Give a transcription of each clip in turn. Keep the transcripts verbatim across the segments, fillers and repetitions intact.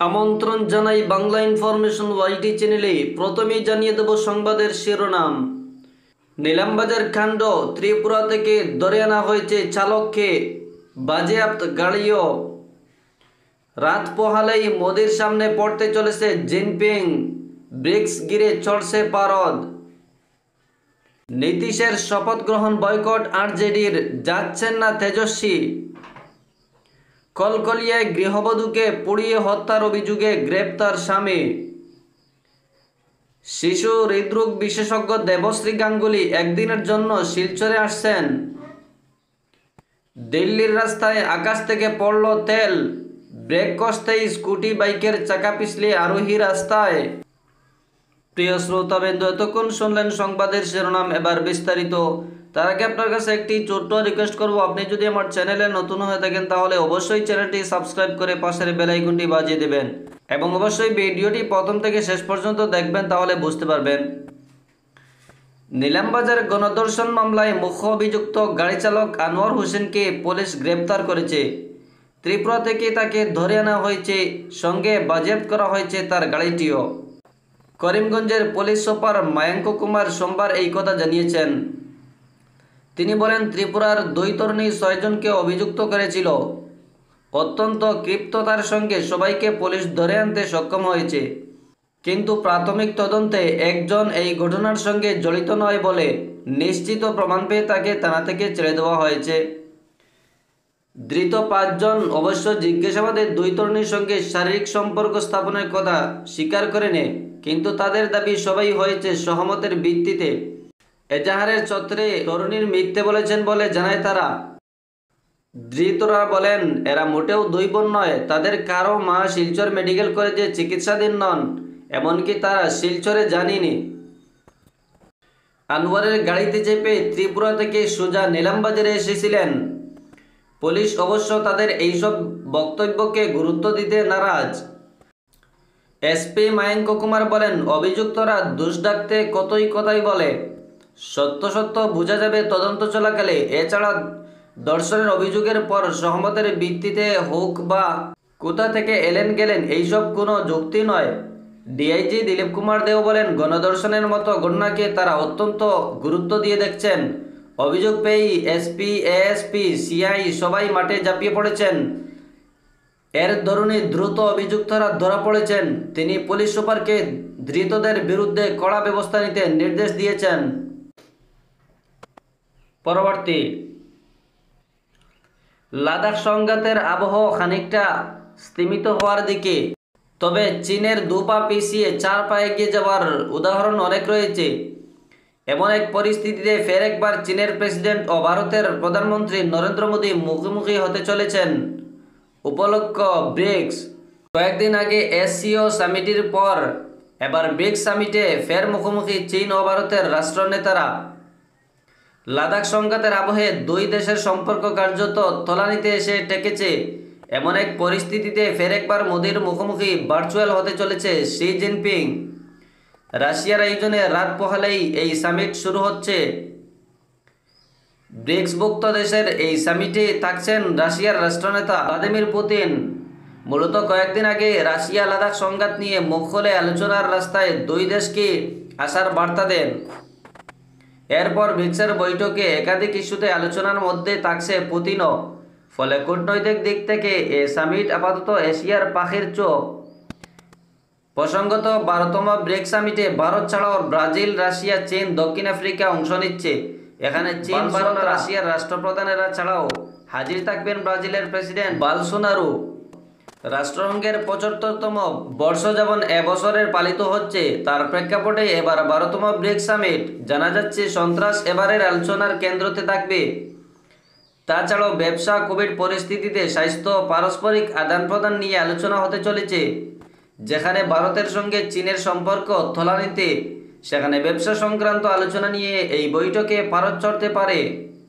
আমন্ত্রণ জানাই বাংলা ইনফরমেশন ওয়াইটি চ্যানেলে। প্রথমেই জানিয়ে দেব সংবাদের শিরোনাম। নিলামবাজার কাণ্ড, ত্রিপুরা থেকে ধরে আনা হয়েছে চালককে, বাজেয়াপ্ত গাড়িও। রাত পোহালেই মোদির সামনে পড়তে চলেছে জিনপিং, ব্রিক্স গিরে চড়ছে পারদ। নীতিশের শপথ গ্রহণ বয়কট আরজেডির, যাচ্ছেন না তেজস্বী। কলকলিয়ায় গৃহবধূকে পুড়িয়ে হত্যার অভিযোগে গ্রেপ্তার স্বামী। শিশু হৃদরোগ বিশেষজ্ঞ দেবশ্রী গাঙ্গুলি একদিনের জন্য শিলচরে আসছেন। দিল্লির রাস্তায় আকাশ থেকে পড়ল তেল, ব্রেক কষতেই স্কুটি বাইকের চাকা পিছলে আরোহী রাস্তায়। প্রিয় শ্রোতাবৃন্দ, এতক্ষণ শুনলেন সংবাদের শিরোনাম, এবার বিস্তারিত। তার আগে আপনার কাছে একটি ছোট্ট রিকোয়েস্ট করব, আপনি যদি আমার চ্যানেলে নতুন হয়ে থাকেন তাহলে অবশ্যই চ্যানেলটি সাবস্ক্রাইব করে পাশের বেল আইকনটি বাজিয়ে দেবেন এবং অবশ্যই ভিডিওটি প্রথম থেকে শেষ পর্যন্ত দেখবেন, তাহলে বুঝতে পারবেন। নিলামবাজার গণধর্ষণ মামলায় মুখ্য অভিযুক্ত গাড়ি চালক আনোয়ার হোসেনকে পুলিশ গ্রেপ্তার করেছে। ত্রিপুরা থেকে তাকে ধরে আনা হয়েছে, সঙ্গে বাজেয়াপ্ত করা হয়েছে তার গাড়িটিও। করিমগঞ্জের পুলিশ সুপার মায়াঙ্ক কুমার সোমবার এই কথা জানিয়েছেন। তিনি বলেন, ত্রিপুরার দুই তরুণী ছয়জনকে অভিযুক্ত করেছিল। অত্যন্ত ক্ষিপ্ততার সঙ্গে সবাইকে পুলিশ ধরে আনতে সক্ষম হয়েছে, কিন্তু প্রাথমিক তদন্তে একজন এই ঘটনার সঙ্গে জড়িত নয় বলে নিশ্চিত প্রমাণ পেয়ে তাকে থানা থেকে ছেড়ে দেওয়া হয়েছে। ধৃত পাঁচজন অবশ্য জিজ্ঞাসাবাদে দুই তরুণীর সঙ্গে শারীরিক সম্পর্ক স্থাপনের কথা স্বীকার করে নেয়, কিন্তু তাদের দাবি সবাই হয়েছে সহমতের ভিত্তিতে। এজাহারের ছত্রে তরুণীর মিথ্যে বলেছেন বলে জানায় তারা। ধৃতরা বলেন, এরা মোটেও দুই বোন নয়, তাদের কারো মা শিলচর মেডিকেল কলেজে চিকিৎসাধীন নন, এমনকি তারা শিলচরে জানিনি। আনোয়ারের গাড়িতে চেপে ত্রিপুরা থেকে সোজা নিলামবাজারে এসেছিলেন। পুলিশ অবশ্য তাদের এইসব বক্তব্যকে গুরুত্ব দিতে নারাজ। এসপি মায়াঙ্ক কুমার বলেন, অভিযুক্তরা দোষ ডাকতে কতই কথাই বলে, সত্য সত্য বোঝা যাবে তদন্ত চলাকালে। এছাড়া ধর্ষণের অভিযোগের পর সহমতের ভিত্তিতে হোক বা কোথা থেকে এলেন গেলেন এইসব কোনো যুক্তি নয়। ডিআইজি দিলীপ কুমার দেও বলেন, গণধর্ষণের মতো ঘটনাকে তারা অত্যন্ত গুরুত্ব দিয়ে দেখছেন। অভিযোগ পেয়েই এসপি, এএসপি, সিআই সবাই মাঠে ঝাঁপিয়ে পড়েছেন। এর দরুনই দ্রুত অভিযুক্তরা ধরা পড়েছেন। তিনি পুলিশ সুপারকে ধৃতদের বিরুদ্ধে কড়া ব্যবস্থা নিতে নির্দেশ দিয়েছেন। পরবর্তী, লাদাখ সংঘাতের আবহ খানিকটা স্তিমিত হওয়ার দিকে, তবে চীনের দু পা পিছিয়ে চার পা এগিয়ে যাওয়ার উদাহরণ অনেক রয়েছে। এমন এক পরিস্থিতিতে ফের একবার চীনের প্রেসিডেন্ট ও ভারতের প্রধানমন্ত্রী নরেন্দ্র মোদী মুখোমুখি হতে চলেছেন। উপলক্ষ ব্রিক্স। কয়েকদিন আগে এসসিও সামিটের পর এবার ব্রিক্স সামিটে ফের মুখোমুখি চীন ও ভারতের রাষ্ট্রনেতারা। লাদাখ সংঘাতের আবহে দুই দেশের সম্পর্ক কার্যত তলানিতে এসে ঠেকেছে। এমন এক পরিস্থিতিতে ফের একবার মোদির মুখোমুখি ভার্চুয়াল হতে চলেছে শি জিনপিং। রাশিয়ার আয়োজনে রাত পোহালেই এই সামিট শুরু হচ্ছে। ব্রিক্সভুক্ত দেশের এই সামিটে থাকছেন রাশিয়ার রাষ্ট্রনেতা ভ্লাদিমির পুতিন। মূলত কয়েকদিন আগে রাশিয়া লাদাখ সংঘাত নিয়ে মুখ খুলে আলোচনার রাস্তায় দুই দেশকে আসার বার্তা দেন। এরপর ব্রিক্সের বৈঠকে একাধিক ইস্যুতে আলোচনার মধ্যে থাকছে পুতিনও। ফলে কূটনৈতিক দিক থেকে এ সামিট আপাতত এশিয়ার পাখির চোখ। প্রসঙ্গত, বারোতম ব্রিক্স সামিটে ভারত ছাড়াও ব্রাজিল, রাশিয়া, চীন, দক্ষিণ আফ্রিকা অংশ নিচ্ছে। এখানে চীন, ভারত, রাশিয়ার রাষ্ট্রপ্রধানেরা ছাড়াও হাজির থাকবেন ব্রাজিলের প্রেসিডেন্ট বলসোনারো। রাষ্ট্রসংঘের পঁচাত্তরতম বর্ষযাপন এবছরের পালিত হচ্ছে। তার প্রেক্ষাপটে এবার বারোতম ব্রিক্স সামিট। জানা যাচ্ছে সন্ত্রাস এবারের আলোচনার কেন্দ্রতে থাকবে। তাছাড়াও ব্যবসা, কোভিড পরিস্থিতিতে স্বাস্থ্য, পারস্পরিক আদান প্রদান নিয়ে আলোচনা হতে চলেছে। যেখানে ভারতের সঙ্গে চীনের সম্পর্ক তলানিতে, সেখানে ব্যবসা সংক্রান্ত আলোচনা নিয়ে এই বৈঠকে ভারত চড়তে পারে।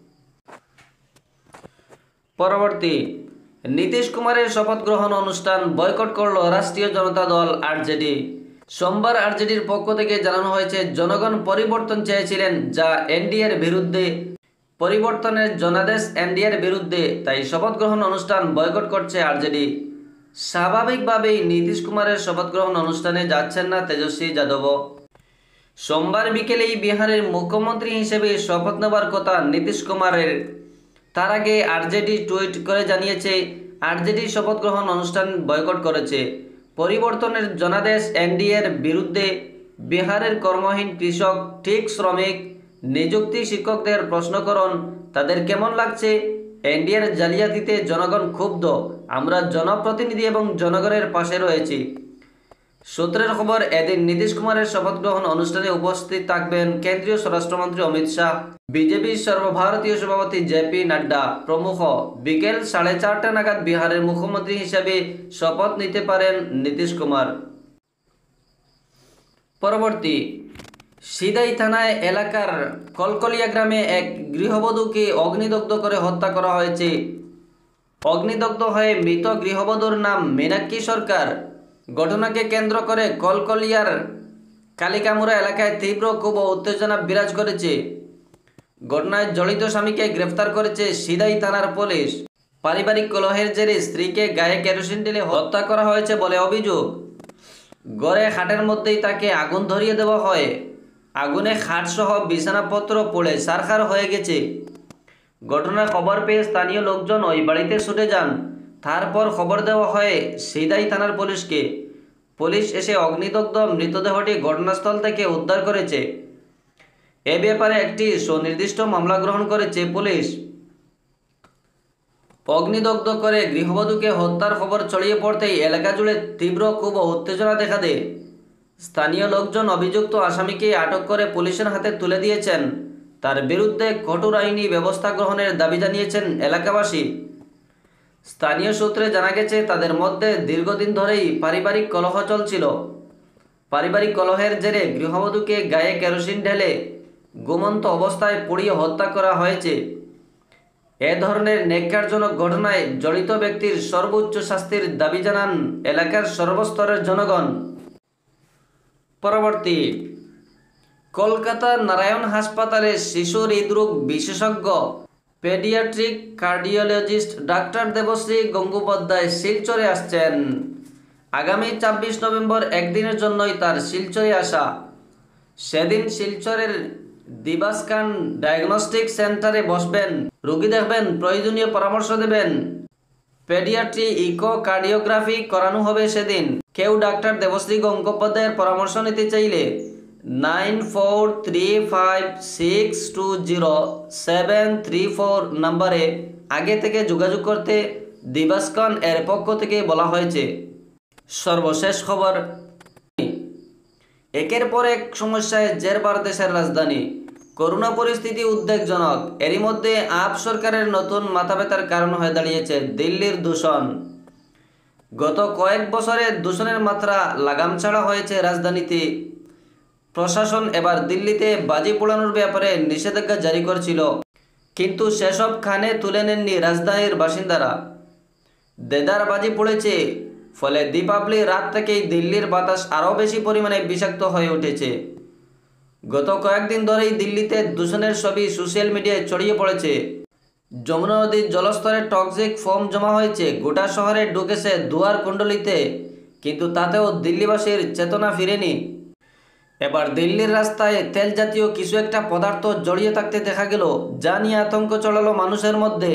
পরবর্তী, নীতিশ কুমারের শপথ গ্রহণ অনুষ্ঠান বয়কট করল রাষ্ট্রীয় জনতা দল আরজেডি। সোমবার আরজেডির পক্ষ থেকে জানানো হয়েছে, জনগণ পরিবর্তন চেয়েছিলেন, যা এনডিএর বিরুদ্ধে। পরিবর্তনের জনাদেশ এনডিএর বিরুদ্ধে, তাই শপথ গ্রহণ অনুষ্ঠান বয়কট করছে আরজেডি। স্বাভাবিকভাবেই নীতিশ কুমারের শপথ গ্রহণ অনুষ্ঠানে যাচ্ছেন না তেজস্বী যাদবও। সোমবার বিকেলেই বিহারের মুখ্যমন্ত্রী হিসেবে শপথ নেবার কথা নীতিশ কুমারের। তার আগে আরজেডি টুইট করে জানিয়েছে, আরজেডি শপথ গ্রহণ অনুষ্ঠান বয়কট করেছে। পরিবর্তনের জনাদেশ এনডিএর বিরুদ্ধে বিহারের কর্মহীন কৃষক, ঠিক শ্রমিক, নিযুক্তি শিক্ষকদের প্রশ্ন করুন তাদের কেমন লাগছে। এনডিএর জালিয়াতিতে জনগণ ক্ষুব্ধ, আমরা জনপ্রতিনিধি এবং জনগণের পাশে রয়েছি। সূত্রের খবর, এদিন নীতিশ কুমারের শপথ গ্রহণ অনুষ্ঠানে উপস্থিত থাকবেন কেন্দ্রীয় স্বরাষ্ট্রমন্ত্রী অমিত শাহ, বিজেপির সর্বভারতীয় সভাপতি জেপি নাড্ডা প্রমুখ। বিকেল সাড়ে চারটা নাগাদ বিহারের মুখ্যমন্ত্রী হিসাবে শপথ নিতে পারেন নীতিশ কুমার। পরবর্তী, সিদাই থানায় এলাকার কলকলিয়া গ্রামে এক গৃহবধূকে অগ্নিদগ্ধ করে হত্যা করা হয়েছে। অগ্নিদগ্ধ হয়ে মৃত গৃহবধূর নাম মীনাক্ষী সরকার। ঘটনাকে কেন্দ্র করে কলকলিয়ার কালিকামুড়া এলাকায় তীব্র ক্ষোভ ও উত্তেজনা বিরাজ করেছে। ঘটনায় জড়িত স্বামীকে গ্রেফতার করেছে সিদাই থানার পুলিশ। পারিবারিক কলহের জেরে স্ত্রীকে গায়ে কেরোসিন ঢেলে হত্যা করা হয়েছে বলে অভিযোগ। ঘরে খাটের মধ্যেই তাকে আগুন ধরিয়ে দেওয়া হয়। আগুনে খাটসহ বিছানাপত্র পড়ে ছারখার হয়ে গেছে। ঘটনার খবর পেয়ে স্থানীয় লোকজন ওই বাড়িতে ছুটে যান। তারপর খবর দেওয়া হয় সিদাই থানার পুলিশকে। পুলিশ এসে অগ্নিদগ্ধ মৃতদেহটি ঘটনাস্থল থেকে উদ্ধার করেছে। এ ব্যাপারে একটি সুনির্দিষ্ট মামলা গ্রহণ করেছে পুলিশ। অগ্নিদগ্ধ করে গৃহবধূকে হত্যার খবর ছড়িয়ে পড়তেই এলাকা জুড়ে তীব্র ক্ষোভ ও উত্তেজনা দেখা দেয়। স্থানীয় লোকজন অভিযুক্ত আসামিকে আটক করে পুলিশের হাতে তুলে দিয়েছেন। তার বিরুদ্ধে কঠোর আইনি ব্যবস্থা গ্রহণের দাবি জানিয়েছেন এলাকাবাসী। স্থানীয় সূত্রে জানা গেছে, তাদের মধ্যে দীর্ঘদিন ধরেই পারিবারিক কলহ চলছিল। পারিবারিক কলহের জেরে গৃহবধূকে গায়ে কেরোসিন ঢেলে ঘুমন্ত অবস্থায় পুড়িয়ে হত্যা করা হয়েছে। এ ধরনের ন্যাক্কারজনক ঘটনায় জড়িত ব্যক্তির সর্বোচ্চ শাস্তির দাবি জানান এলাকার সর্বস্তরের জনগণ। পরবর্তী, কলকাতার নারায়ণ হাসপাতালে শিশু হৃদরোগ বিশেষজ্ঞ paediatric cardiologist doctor Debashree Gangopadhyay শিলচরে আসছেন। আগামী ছাব্বিশ নভেম্বর একদিনের জন্যই তার শিলচরে আসা। সেদিন শিলচরের দিবাসকান ডায়াগনস্টিক সেন্টারে বসবেন, রোগী দেখবেন, প্রয়োজনীয় পরামর্শ দেবেন। পেডিয়াট্রি ইকো কার্ডিওগ্রাফি করানো হবে সেদিন। কেউ ডাক্তার দেবশ্রী গঙ্গোপাধ্যায়ের পরামর্শ নিতে চাইলে nine four three five six two zero seven three four নম্বরে আগে থেকে যোগাযোগ করতে দিবাসকন এর পক্ষ থেকে বলা হয়েছে। সর্বশেষ খবর, একের পর এক সমস্যায় জেরবার দেশের রাজধানী। করোনা পরিস্থিতি উদ্বেগজনক। এরই মধ্যে আপ সরকারের নতুন মাথাব্যথার কারণ হয়ে দাঁড়িয়েছে দিল্লির দূষণ। গত কয়েক বছরে দূষণের মাত্রা লাগাম ছাড়া হয়েছে রাজধানীতে। প্রশাসন এবার দিল্লিতে বাজি পোড়ানোর ব্যাপারে নিষেধাজ্ঞা জারি করেছিল, কিন্তু সেসব খানে তুলে নেননি রাজধানীর বাসিন্দারা। দেদার বাজি পড়েছে, ফলে দীপাবলির রাত থেকেই দিল্লির বাতাস আরও বেশি পরিমাণে বিষাক্ত হয়ে উঠেছে। গত কয়েকদিন ধরেই দিল্লিতে দূষণের ছবি সোশ্যাল মিডিয়ায় ছড়িয়ে পড়েছে। যমুনা নদীর জলস্তরে টক্সিক ফোম জমা হয়েছে, গোটা শহরে ঢুকেছে দুয়ার কুণ্ডলিতে, কিন্তু তাতেও দিল্লিবাসীর চেতনা ফিরেনি। এবার দিল্লির রাস্তায় তেল জাতীয় কিছু একটা পদার্থ জড়িয়ে থাকতে দেখা গেল, যা নিয়ে আতঙ্ক ছড়ালো মানুষের মধ্যে।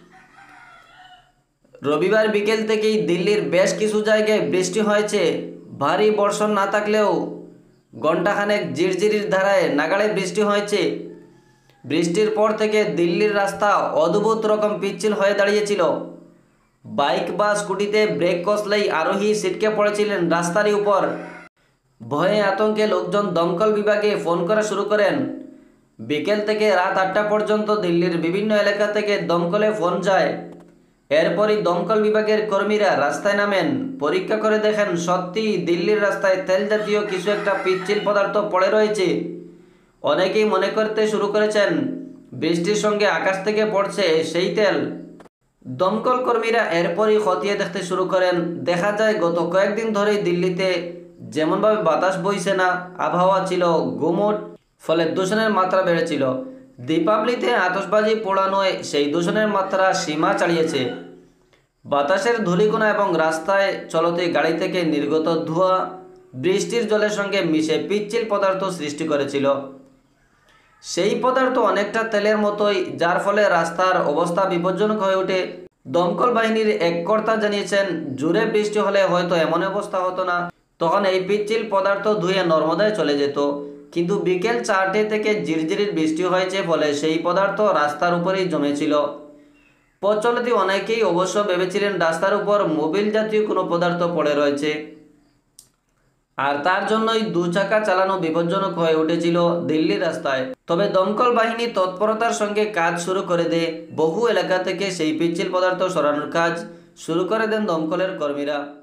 রবিবার বিকেল থেকেই দিল্লির বেশ কিছু জায়গায় বৃষ্টি হয়েছে। ভারী বর্ষণ না থাকলেও ঘণ্টাখানেক ঝিরঝিরির ধারায় নাগাড়ে বৃষ্টি হয়েছে। বৃষ্টির পর থেকে দিল্লির রাস্তা অদ্ভুত রকম পিচ্ছিল হয়ে দাঁড়িয়েছিল। বাইক বা স্কুটিতে ব্রেক কষলেই আরোহী ছিটকে পড়েছিলেন রাস্তার উপর। ভয়ে আতঙ্কে লোকজন দমকল বিভাগে ফোন করা শুরু করেন। বিকেল থেকে রাত আটটা পর্যন্ত দিল্লির বিভিন্ন এলাকা থেকে দমকলে ফোন যায়। এরপরই দমকল বিভাগের কর্মীরা রাস্তায় নামেন, পরীক্ষা করে দেখেন সত্যি দিল্লির রাস্তায় তেল জাতীয় কিছু একটা পিচ্ছিল পদার্থ পড়ে রয়েছে। অনেকেই মনে করতে শুরু করেছেন বৃষ্টির সঙ্গে আকাশ থেকে পড়ছে সেই তেল। দমকল কর্মীরা এরপরই খতিয়ে দেখতে শুরু করেন। দেখা যায় গত কয়েকদিন ধরেই দিল্লিতে যেমনভাবে বাতাস বইছে না, আবহাওয়া ছিল গুমোট, ফলে দূষণের মাত্রা বেড়েছিল। দীপাবলিতে আতশবাজি পোড়ানোয় সেই দূষণের মাত্রা সীমা ছাড়িয়েছে। বাতাসের ধূলিকণা এবং রাস্তায় চলতে গাড়ি থেকে নির্গত ধোঁয়া বৃষ্টির জলের সঙ্গে মিশে পিচ্ছিল পদার্থ সৃষ্টি করেছিল। সেই পদার্থ অনেকটা তেলের মতোই, যার ফলে রাস্তার অবস্থা বিপজ্জনক হয়ে ওঠে। দমকল বাহিনীর এক কর্তা জানিয়েছেন, জোরে বৃষ্টি হলে হয়তো এমন অবস্থা হতো না, তখন এই পিচ্ছিল পদার্থ ধুয়ে নর্মদায় চলে যেত। কিন্তু বিকেল চারটে থেকে ঝিরঝিরির বৃষ্টি হয়েছে, ফলে সেই পদার্থ রাস্তার উপরেই জমেছিল। পথ চলতি অনেকেই অবশ্য ভেবেছিলেন রাস্তার উপর মোবিল জাতীয় কোনো পদার্থ পড়ে রয়েছে, আর তার জন্যই দু চাকা চালানো বিপজ্জনক হয়ে উঠেছিল দিল্লির রাস্তায়। তবে দমকল বাহিনী তৎপরতার সঙ্গে কাজ শুরু করে দেয়। বহু এলাকা থেকে সেই পিচ্ছিল পদার্থ সরানোর কাজ শুরু করে দেন দমকলের কর্মীরা।